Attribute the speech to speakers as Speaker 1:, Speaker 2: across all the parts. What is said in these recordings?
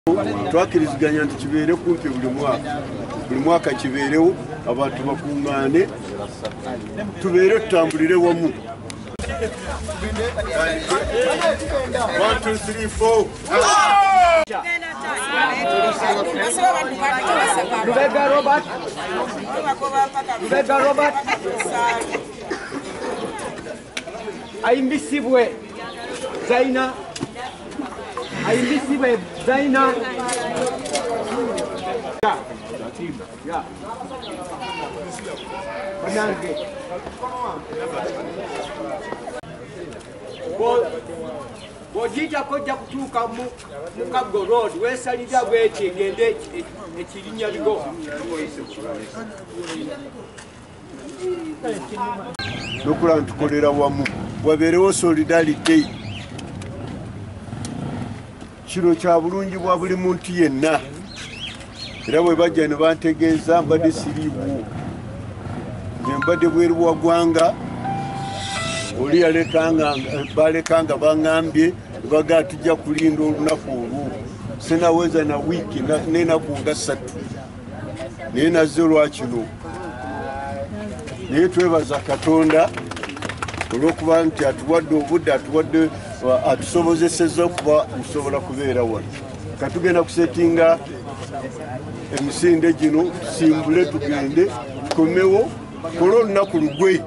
Speaker 1: Twakiriziganya nti kibeere kumpi buli mwaka kibeerewo abantu bakuŋŋaane tubeere tutambulire wamu. 1 2 3 4
Speaker 2: Lubega Robert Ayimbisibwe Zaina Ayimbisibwe Zaina ya Banange Bojita kojja kutuuka mu Kago Road weesalira bweti egende ekirinya ligo
Speaker 1: nokula ntukolera wamu wabeerewo solidarity. Kino kya bulungi bwa buli muntu yenna era bwe bajja ne bantegeeza mbadde siriibu nze mbadde bweru wa ggwanga oli balekanga baŋŋambye baga tujja kulinda olunaku olwo sinaweza na wiiki n'enaku nga 3 naye nazze olwakino naye twebaza Katonda olw'okuba nti atuwadde obudde atusobozesezza okuba tusobola kubeera wano. Katugenda kusetinga emisinde gino tusimbule tugende tukomewo kole olunaku lugwe.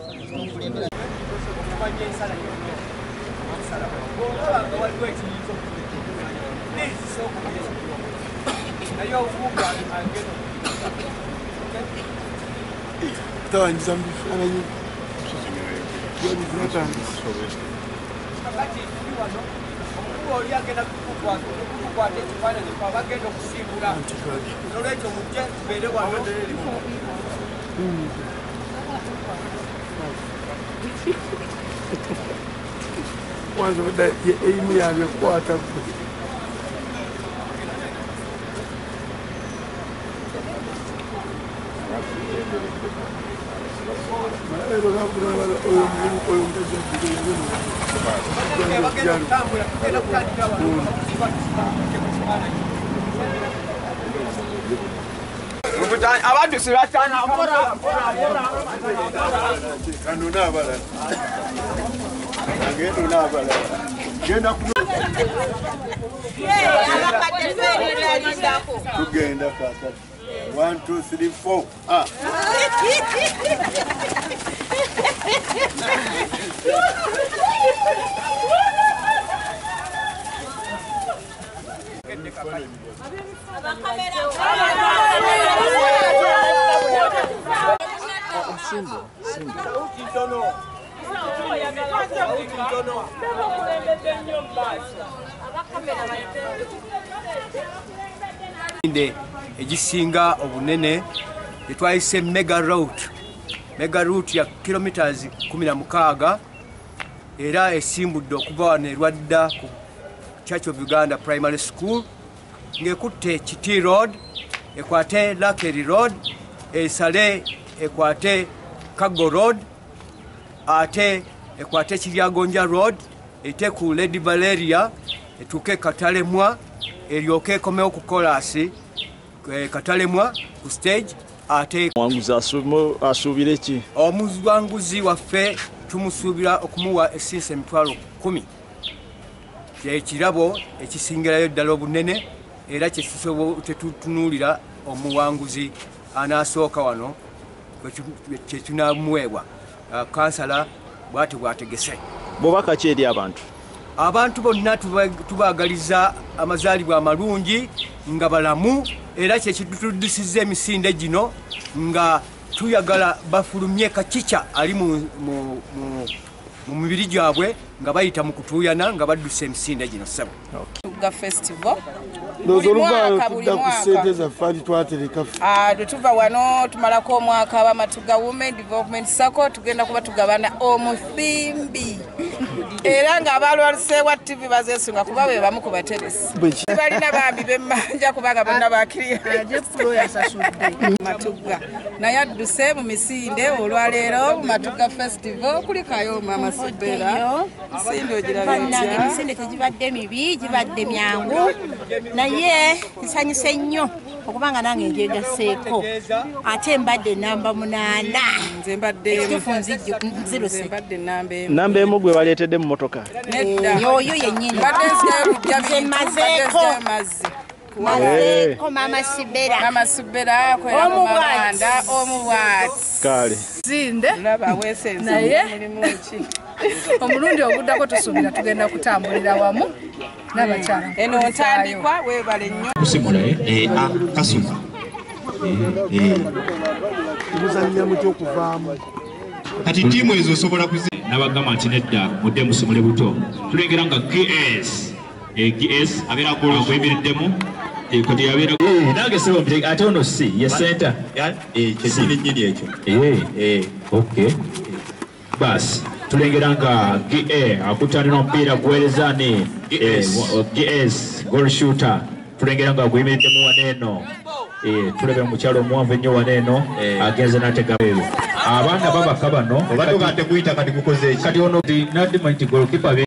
Speaker 2: Abantu sibatana
Speaker 1: tugenda kaka 1 2 3 4
Speaker 2: egisinga obunene etwayise mega route ya kilometers 16 era esimbudde okuva wano erwadda ku Church of Uganda Primary School ngekutte Kiti Road ekwate Lakeri Road esale ekwate Kago Road ate ekwate Kiryagonja Road ete ku Lady Valeria etuke Katalemwa eryoke komeo ku kolasi Katalemwa ku stage ate
Speaker 3: wanguzi asubire ki
Speaker 2: omuzwanguzi waffe tumusuubira okumuwa essinsa emitwalo 10 ekirabo ekisingirayo ddala obunene era tetutunuulira omuwanguzi anaasooka wano kyetunamuweebwa kansala bwati bwategese.
Speaker 3: Bubaka ki eri abantu
Speaker 2: bonna tubaagaliza amazaalibwa amalungi nga balamu era kyekitutuddusizza emisinde gino nga tuyagala bafulumye kakica ali mu mibiri gyabwe nga bayita mu kutuuyana nga baddusa emisinde gino ssebo.
Speaker 4: Matugga festival tuva wano tumalako omwaka aba Matugga Women Development Circle tugenda kuba tugabana omusimbi era ng'abalwalise wa TV bazeesunga kuba be bamu ku bateresi balina bambi bemmanja kubanga bonna bakiriya Matugga naye adduse mu misinde olwaleero mu Matugga festival kuli Kayoma Amasubera misinde ogirabye
Speaker 5: emisinde tegibadde mibi gibadde myangu naye nsanyuse nnyo okubanga nange njegaseeko ate mbadde namba 8
Speaker 4: nze mbadde
Speaker 3: namba emu gwe baleetedde mu motoka
Speaker 5: yoyo yennyini mazeeko mama Sibera omubwati
Speaker 4: kale
Speaker 6: zinde
Speaker 4: laba wesenze mulimu ki
Speaker 6: omulundi oguddako tusuubira tugenda kutambulira wamu n'abakyala
Speaker 4: eno ntandikwa weebale nnyo
Speaker 7: kusimula kasuka
Speaker 1: muzannya mu kyokuvaamu
Speaker 7: kati tiimu ezo osobola n'abagamba nti nedda mudde musumule buto tulengera nga GS abeera akuyimiriddemu kati yabeera nange sebo mpite ate ono si ye center kyekini nnyini ekyo okay basi tulengera nga GA akutanira omupiira guweerezani GS goal shooter tulengera nga guyimiriddemu waneeno tulebe mukyalo omuwanvu ennyo waneeno agenze n'atega abaana babaka bano oba tugate kuyita kati gukoze kati ono nadima nti golkipa